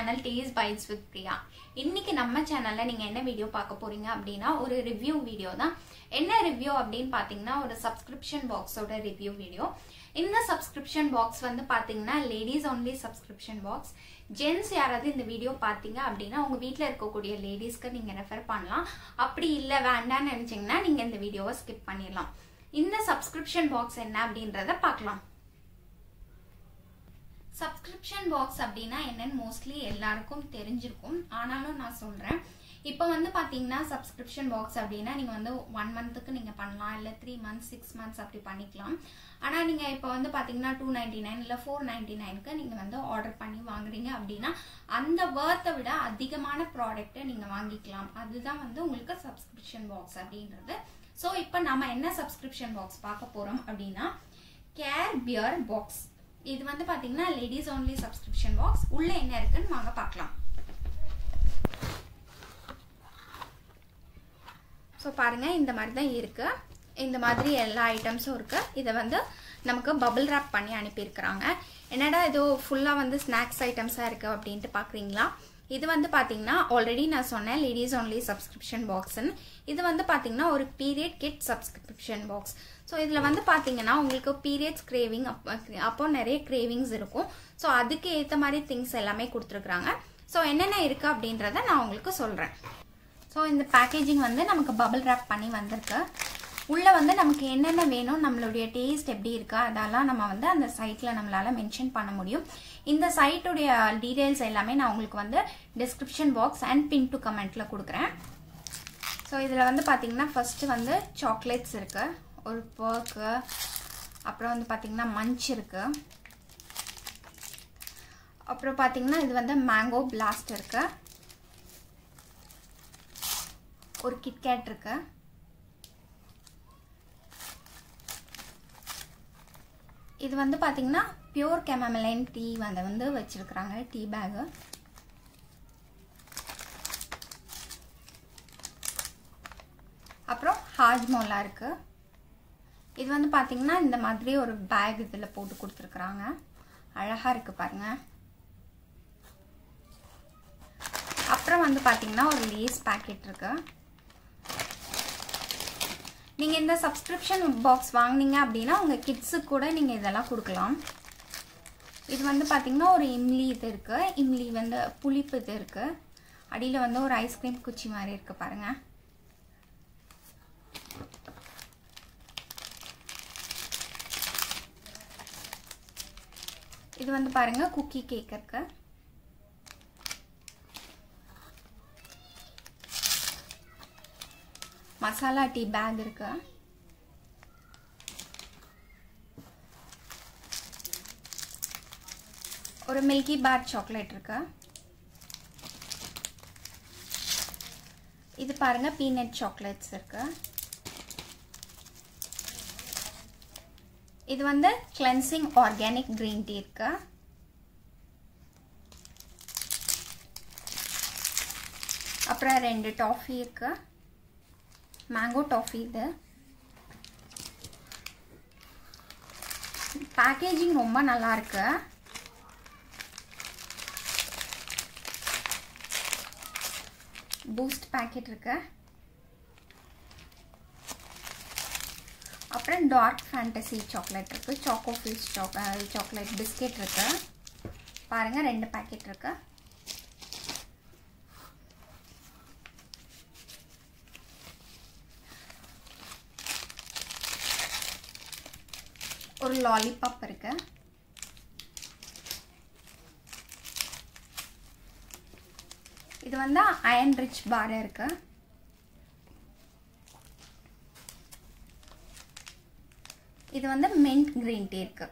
channel Taste Bites with Priya. இன்னைக்கு நம்ம சேனல்ல நீங்க என்ன வீடியோ பார்க்க போறீங்க அப்படினா ஒரு ரிவ்யூ வீடியோ தான். என்ன ரிவ்யூ அப்படினு பாத்தீங்கன்னா ஒரு சப்ஸ்கிரிப்ஷன் பாக்ஸோட ரிவ்யூ வீடியோ. இந்த சப்ஸ்கிரிப்ஷன் பாக்ஸ் வந்து பாத்தீங்கன்னா ladies only subscription box. Gents யாராவது இந்த வீடியோ பாத்தீங்க அப்படினா உங்க வீட்ல இருக்கக்கூடிய லேடிஸ்க்கு நீங்க ரெஃபர் பண்ணலாம். அப்படி இல்ல வேண்டாம்னு நினைச்சீங்கன்னா நீங்க இந்த வீடியோவை ஸ்கிப் பண்ணிடலாம். இந்த சப்ஸ்கிரிப்ஷன் பாக்ஸ் என்ன அப்படின்றத பார்க்கலாம். சப்ஸ்கிரிப்ஷன் பாக்ஸ் அப்படின்னா என்னன்னு மோஸ்ட்லி எல்லாருக்கும் தெரிஞ்சிருக்கும். ஆனாலும் நான் சொல்றேன். இப்போ வந்து பாத்தீங்கன்னா சப்ஸ்கிரிப்ஷன் பாக்ஸ் அப்படின்னா நீங்க வந்து 1 மந்த்துக்கு நீங்க பண்ணலாம், இல்ல 3 மந்த்ஸ் 6 மந்த்ஸ் அப்படி பண்ணிக்கலாம். ஆனா நீங்க இப்போ வந்து பாத்தீங்கன்னா 299 இல்ல 499க்கு நீங்க வந்து ஆர்டர் பண்ணி வாங்குறீங்க அப்படின்னா அந்த வர்த்தை விட அதிகமான ப்ராடக்ட்டை நீங்க வாங்கிக்கலாம். அதுதான் வந்து உங்களுக்கு சப்ஸ்கிரிப்ஷன் பாக்ஸ் அப்படின்றது. ஸோ இப்போ நம்ம என்ன சப்ஸ்கிரிப்ஷன் பாக்ஸ் பார்க்க போறோம் அப்படின்னா கேர் பியர் பாக்ஸ். இது வந்து பாத்தீங்கன்னா லேடிஸ் only சப்ஸ்கிரிப்ஷன் பாக்ஸ். உள்ள என்ன இருக்குன்னு வாங்க பார்க்கலாம். ஸோ பாருங்க இந்த மாதிரி தான் இருக்கு. இந்த மாதிரி எல்லா ஐட்டம்ஸும் இருக்கு. இதை வந்து நமக்கு பபிள் ராப் பண்ணி அனுப்பியிருக்கிறாங்க. என்னடா இது ஃபுல்லா வந்து ஸ்நாக்ஸ் ஐட்டம்ஸா இருக்கு அப்படின்ட்டு பாக்குறீங்களா? இது வந்து பாத்தீங்கன்னா ஆல்ரெடி நான் சொன்னேன் லேடிஸ் only சப்ஸ்கிரிப்ஷன் பாக்ஸ்ன்னு. இது வந்து பாத்தீங்கன்னா ஒரு period kit subscription box. So இதில் வந்து பார்த்தீங்கன்னா உங்களுக்கு பீரியட்ஸ் கிரேவிங் அப்போ நிறைய கிரேவிங்ஸ் இருக்கும். ஸோ அதுக்கு ஏற்ற மாதிரி திங்ஸ் எல்லாமே கொடுத்துருக்குறாங்க. ஸோ என்னென்ன இருக்கு அப்படின்றத நான் உங்களுக்கு சொல்கிறேன். ஸோ இந்த பேக்கேஜிங் வந்து நமக்கு பபிள் ராப் பண்ணி வந்திருக்கு. உள்ளே வந்து நமக்கு என்னென்ன வேணும், நம்மளுடைய டேஸ்ட் எப்படி இருக்கு அதெல்லாம் நம்ம வந்து அந்த சைட்டில் நம்மளால மென்ஷன் பண்ண முடியும். இந்த சைட்டுடைய டீடைல்ஸ் எல்லாமே நான் உங்களுக்கு வந்து description box and pin to கமெண்ட்ல கொடுக்குறேன். ஸோ இதில் வந்து பார்த்தீங்கன்னா ஃபர்ஸ்ட் வந்து சாக்லேட்ஸ் இருக்கு, ஒரு பர்க்கு, அப்புறம் வந்து பார்த்தீங்கன்னா மஞ்ச் இருக்கு, அப்புறம் பார்த்தீங்கன்னா இது வந்து மேங்கோ பிளாஸ்ட் இருக்கு, ஒரு கிட்கேட் இருக்கு, இது வந்து பார்த்தீங்கன்னா பியூர் கெமமைன் டீ வந்து வச்சிருக்கிறாங்க, டீ பேகு. அப்புறம் ஹாஜ்மோலா இருக்கு. இது வந்து பாத்தீங்கன்னா இந்த மாதிரி ஒரு பேக் இதுல போட்டு கொடுத்துருக்காங்க. அழகா இருக்கு பாருங்க. அப்புறம் வந்து பாத்தீங்கன்னா ஒரு லேஸ் பாக்கெட் இருக்கு. நீங்க இந்த சப்ஸ்கிரிப்ஷன் பாக்ஸ் வாங்குனீங்க அப்படின்னா உங்க கிட்ஸுக்கு கூட நீங்க இதெல்லாம் கொடுக்கலாம். இது வந்து பாத்தீங்கன்னா ஒரு இம்லி இது இருக்கு. இம்லி வந்து புளிப்பு இது இருக்கு. அடியில வந்து ஒரு ஐஸ்கிரீம் குச்சி மாதிரி இருக்கு பாருங்க. இது வந்து பாருங்க குக்கி கேக் இருக்கு. மசாலா டீ பேக் இருக்கு. ஒரு மில்கி பார் சாக்லேட் இருக்கு. இது பாருங்க பீனட் சாக்லேட்ஸ் இருக்கு. இது வந்து கிளென்சிங் ஆர்கானிக் கிரீன் டீ இருக்கு. அப்புறம் 2 டாஃபி இருக்கு, மேங்கோ டாஃபி. இது பேக்கேஜிங் ரொம்ப நல்லா இருக்கு. பூஸ்ட் பேக்கெட் இருக்கு. அப்புறம் டார்க் ஃபேண்டசி சாக்லேட் இருக்கு, சாக்கோ ஃபிஷ் சாக்லேட் பிஸ்கெட் இருக்கு. பாருங்க 2 பேக்கெட் இருக்கு. ஒரு லாலிபாப் இருக்கு. இது வந்து அயன் ரிச் பார் இருக்கு. இது வந்து மின்ட் கிரீன் டீ இருக்கு.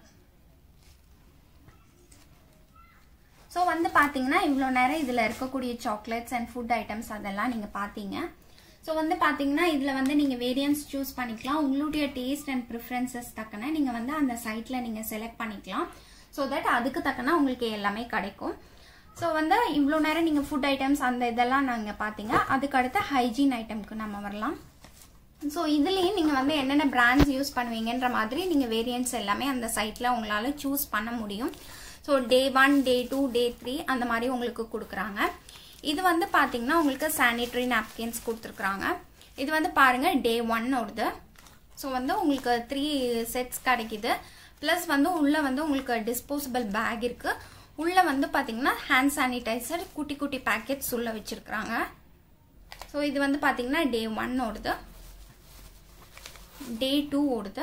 ஸோ வந்து பார்த்தீங்கன்னா இவ்வளோ நேரம் இதில் இருக்கக்கூடிய சாக்லேட்ஸ் அண்ட் ஃபுட் ஐட்டம்ஸ் அதெல்லாம் நீங்கள் பார்த்தீங்க. ஸோ வந்து பார்த்தீங்கன்னா இதில் வந்து நீங்கள் வேரியன்ஸ் சூஸ் பண்ணிக்கலாம். உங்களுடைய டேஸ்ட் அண்ட் ப்ரிஃபரன்சஸ் தக்கன நீங்கள் வந்து அந்த சைட்டில் நீங்கள் செலக்ட் பண்ணிக்கலாம். ஸோ தட் அதுக்கு தக்கன உங்களுக்கு எல்லாமே கிடைக்கும். ஸோ வந்து இவ்வளோ நேரம் நீங்கள் ஃபுட் ஐட்டம்ஸ் அந்த இதெல்லாம் நாங்கள் பார்த்தீங்க. அதுக்கு அடுத்து ஹைஜீன் ஐட்டம்க்கு நம்ம வரலாம். ஸோ இதுலேயும் நீங்கள் வந்து என்னென்ன பிராண்ட்ஸ் யூஸ் பண்ணுவீங்கன்ற மாதிரி நீங்கள் வேரியன்ட்ஸ் எல்லாமே அந்த சைட்டில் உங்களால் சூஸ் பண்ண முடியும். ஸோ டே 1 டே 2 டே 3 அந்த மாதிரி உங்களுக்கு கொடுக்குறாங்க. இது வந்து பார்த்தீங்கன்னா உங்களுக்கு சானிட்டரி நாப்கின்ஸ் கொடுத்துருக்குறாங்க. இது வந்து பாருங்கள் டே 1 ஓடுது. ஸோ வந்து உங்களுக்கு 3 செட்ஸ் கிடைக்குது. ப்ளஸ் வந்து உள்ளே வந்து உங்களுக்கு டிஸ்போசபிள் பேக் இருக்குது. உள்ளே வந்து பார்த்தீங்கன்னா ஹேண்ட் சானிடைசர் குட்டி குட்டி பேக்கெட்ஸ் உள்ளே வச்சுருக்குறாங்க. ஸோ இது வந்து பார்த்தீங்கன்னா டே 1 ஓடுது, டே 2 ஓடுது,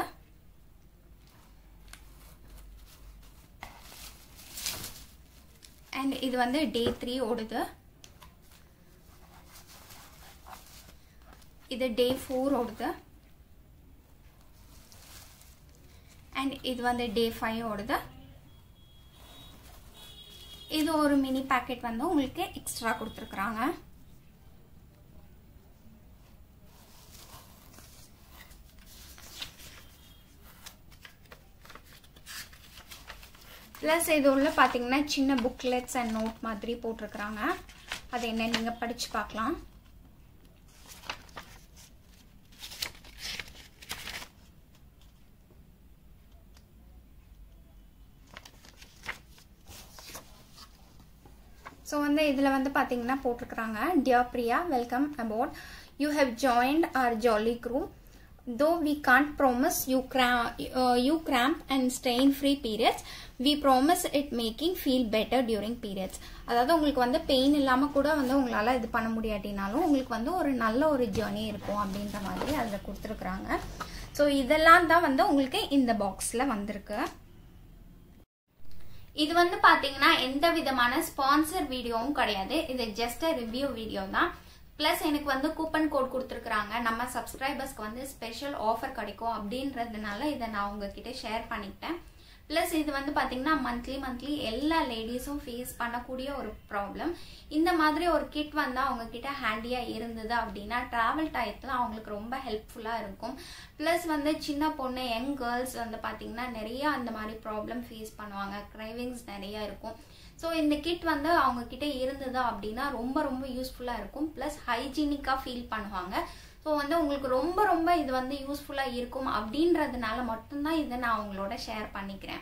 அண்ட் இது வந்து டே 3 ஓடுது, இது டே 4 ஓடுது, அண்ட் இது வந்து டே 5 ஓடுது. இது ஒரு மினி பேக்கெட் வந்து உங்களுக்கு எக்ஸ்ட்ரா கொடுத்துருக்குறாங்க. ப்ளஸ் இது உள்ள பார்த்தீங்கன்னா சின்ன புக்லெட்ஸ் அண்ட் நோட் மாதிரி போட்டிருக்கிறாங்க. அது என்ன நீங்கள் படித்து பார்க்கலாம். ஸோ வந்து இதில் வந்து பார்த்தீங்கன்னா போட்டிருக்கிறாங்க, dear Priya, welcome aboard. You have joined our jolly crew. Though we can't promise you cramp and strain-free periods, we promise it making feel better during periods. அதாவது உங்களுக்கு வந்து பெயின் இல்லாமல் கூட வந்து உங்களால் இது பண்ண முடியாட்டினாலும் உங்களுக்கு வந்து ஒரு நல்ல ஒரு ஜேர்னி இருக்கும் அப்படின்ற மாதிரி அதில் கொடுத்துருக்குறாங்க. ஸோ இதெல்லாம் தான் வந்து உங்களுக்கு இந்த பாக்ஸில் வந்திருக்கு. இது வந்து பார்த்தீங்கன்னா எந்த விதமான ஸ்பான்சர் வீடியோவும் கிடையாது. இது ஜஸ்ட் ரிவ்யூ வீடியோ தான். ப்ளஸ் எனக்கு வந்து கூப்பன் கோட் கொடுத்துருக்குறாங்க. நம்ம சப்ஸ்கிரைபர்ஸ்க்கு வந்து ஸ்பெஷல் ஆஃபர் கிடைக்கும் அப்படின்றதுனால இதை நான் உங்ககிட்ட ஷேர் பண்ணிக்கிட்டேன். ப்ளஸ் இது வந்து பார்த்தீங்கன்னா மந்த்லி எல்லா லேடிஸும் ஃபேஸ் பண்ணக்கூடிய ஒரு ப்ராப்ளம். இந்த மாதிரி ஒரு கிட் வந்து அவங்கக்கிட்ட ஹேண்டியாக இருந்தது அப்படின்னா ட்ராவல் டயத்தில் அவங்களுக்கு ரொம்ப ஹெல்ப்ஃபுல்லாக இருக்கும். ப்ளஸ் வந்து சின்ன பொண்ணு யங் கேர்ள்ஸ் வந்து பார்த்தீங்கன்னா நிறையா அந்த மாதிரி ப்ராப்ளம் ஃபேஸ் பண்ணுவாங்க. கிரைவிங்ஸ் நிறையா இருக்கும். ஸோ இந்த கிட் வந்து அவங்கக்கிட்ட இருந்தது அப்படின்னா ரொம்ப யூஸ்ஃபுல்லாக இருக்கும். ப்ளஸ் ஹைஜீனிக்காக ஃபீல் பண்ணுவாங்க. ஸோ வந்து உங்களுக்கு ரொம்ப இது வந்து யூஸ்ஃபுல்லாக இருக்கும் அப்படின்றதுனால மட்டும்தான் இதை நான் உங்களோட ஷேர் பண்ணிக்கிறேன்.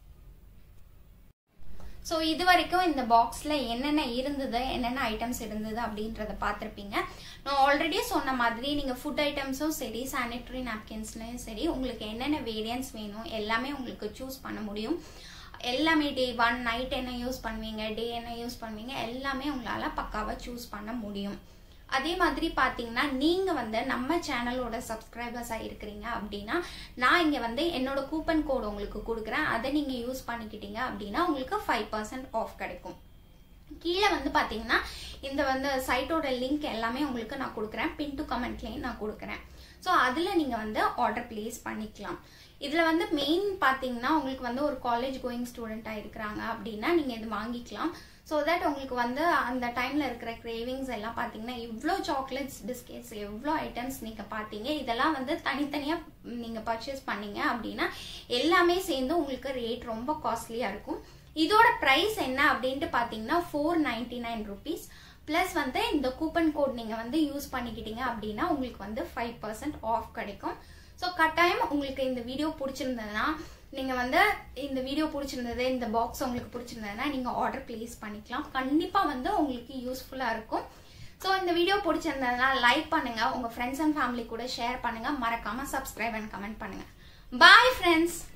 ஸோ இது வரைக்கும் இந்த பாக்ஸில் என்னென்ன இருந்தது, என்னென்ன ஐட்டம்ஸ் இருந்தது அப்படின்றத பார்த்துருப்பீங்க. நான் ஆல்ரெடி சொன்ன மாதிரி நீங்கள் ஃபுட் ஐட்டம்ஸும் சரி, சானிட்டரி நாப்கின்ஸ்லையும் சரி, உங்களுக்கு என்னென்ன வேரியன்ஸ் வேணும் எல்லாமே உங்களுக்கு சூஸ் பண்ண முடியும். எல்லாமே டே 1 நைட் என்ன யூஸ் பண்ணுவீங்க, டே என்ன யூஸ் பண்ணுவீங்க, எல்லாமே உங்களால் பக்காவாக சூஸ் பண்ண முடியும். அதே மாதிரி பார்த்தீங்கன்னா நீங்கள் வந்து நம்ம சேனலோட சப்ஸ்கிரைபர்ஸாக இருக்கிறீங்க அப்படின்னா நான் இங்கே வந்து என்னோட கூப்பன் கோடு உங்களுக்கு கொடுக்குறேன். அதை நீங்கள் யூஸ் பண்ணிக்கிட்டீங்க அப்படின்னா உங்களுக்கு 5% ஆஃப் கிடைக்கும். கீழே வந்து பார்த்தீங்கன்னா இந்த வந்து சைட்டோட லிங்க் எல்லாமே உங்களுக்கு நான் கொடுக்குறேன். பின் டு கமெண்ட்லேயும் நான் கொடுக்குறேன். ஸோ அதில் நீங்கள் வந்து ஆர்டர் பிளேஸ் பண்ணிக்கலாம். இதில் வந்து மெயின் பார்த்தீங்கன்னா உங்களுக்கு வந்து ஒரு காலேஜ் கோயிங் ஸ்டூடெண்ட்டாக இருக்கிறாங்க அப்படின்னா நீங்கள் இது வாங்கிக்கலாம். ஸோ தட் உங்களுக்கு வந்து அந்த டைமில் இருக்கிற கிரேவிங்ஸ் எல்லாம் பார்த்தீங்கன்னா இவ்வளோ சாக்லேட்ஸ், பிஸ்கெட்ஸ், எவ்வளோ ஐட்டம்ஸ் நீங்கள் பார்த்தீங்க. இதெல்லாம் வந்து தனித்தனியாக நீங்கள் பர்ச்சேஸ் பண்ணீங்க அப்படின்னா எல்லாமே சேர்ந்து உங்களுக்கு ரேட் ரொம்ப காஸ்ட்லியாக இருக்கும். இதோட ப்ரைஸ் என்ன அப்படின்ட்டு பார்த்தீங்கன்னா 499 rupees. ப்ளஸ் வந்து இந்த கூப்பன் கோட் நீங்கள் வந்து யூஸ் பண்ணிக்கிட்டீங்க அப்படின்னா உங்களுக்கு வந்து 5% ஆஃப் கிடைக்கும். ஸோ கட்டாயம் உங்களுக்கு இந்த வீடியோ பிடிச்சிருந்ததுன்னா நீங்கள் வந்து இந்த வீடியோ பிடிச்சிருந்தது, இந்த பாக்ஸ் உங்களுக்கு பிடிச்சிருந்ததுன்னா நீங்கள் ஆர்டர் பிளேஸ் பண்ணிக்கலாம். கண்டிப்பாக வந்து உங்களுக்கு யூஸ்ஃபுல்லாக இருக்கும். ஸோ இந்த வீடியோ பிடிச்சிருந்ததுன்னா லைக் பண்ணுங்கள், உங்கள் ஃப்ரெண்ட்ஸ் அண்ட் ஃபேமிலி கூட ஷேர் பண்ணுங்கள், மறக்காமல் சப்ஸ்கிரைப் அண்ட் கமெண்ட் பண்ணுங்கள். Bye friends.